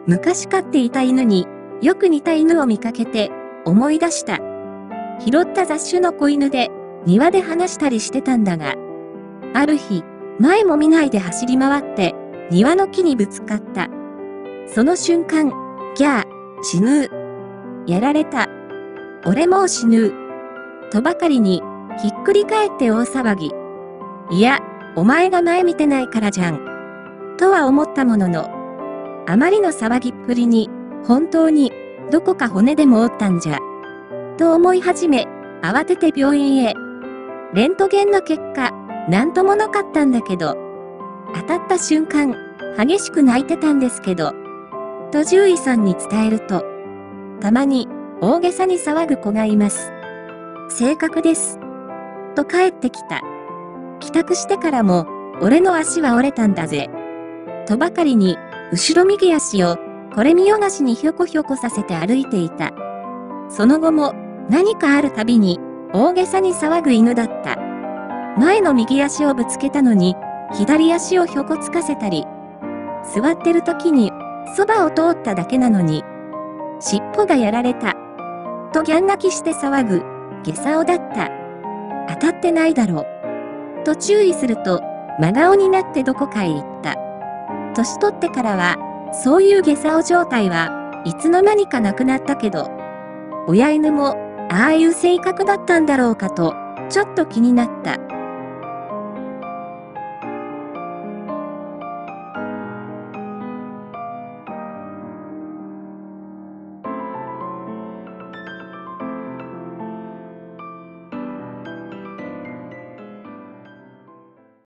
昔飼っていた犬によく似た犬を見かけて思い出した。拾った雑種の子犬で庭で話したりしてたんだが、ある日、前も見ないで走り回って庭の木にぶつかった。その瞬間、ギャー、死ぬー。やられた。俺もう死ぬー。とばかりに、ひっくり返って大騒ぎ。いや、お前が前見てないからじゃん。とは思ったものの、あまりの騒ぎっぷりに、本当に、どこか骨でも折ったんじゃ。と思い始め、慌てて病院へ。レントゲンの結果、なんともなかったんだけど、当たった瞬間、激しく泣いてたんですけど、と獣医さんに伝えると、たまに、大げさに騒ぐ子がいます。正確です。と帰ってきた。帰宅してからも、俺の足は折れたんだぜ。とばかりに、後ろ右足を、これ見よがしにひょこひょこさせて歩いていた。その後も、何かあるたびに、大げさに騒ぐ犬だった。前の右足をぶつけたのに、左足をひょこつかせたり、座ってる時に、そばを通っただけなのに、尻尾がやられた。とギャン泣きして騒ぐ、下竿だった。当たってないだろ。と注意すると、真顔になってどこかへ行った。年取ってからは、そういう下竿状態はいつの間にかなくなったけど、親犬も、ああいう性格だったんだろうかと、ちょっと気になった。